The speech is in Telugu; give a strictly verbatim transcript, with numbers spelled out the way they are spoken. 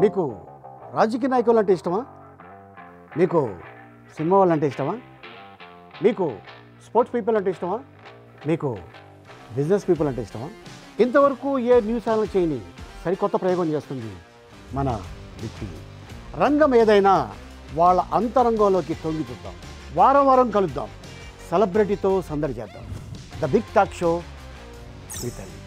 మీకు రాజకీయ నాయకులు అంటే ఇష్టమా? మీకు సినిమా వాళ్ళు అంటే ఇష్టమా? మీకు స్పోర్ట్స్ పీపుల్ అంటే ఇష్టమా? మీకు బిజినెస్ పీపుల్ అంటే ఇష్టమా? ఇంతవరకు ఏ న్యూస్ ఛానల్ చేయని సరికొత్త ప్రయోగం చేస్తుంది మన బిగ్ టీవీ. రంగం ఏదైనా వాళ్ళ అంతరంగంలోకి తొంగి చూద్దాం. వారం వారం కలుద్దాం. సెలబ్రిటీతో సందడి చేద్దాం. The big talk show with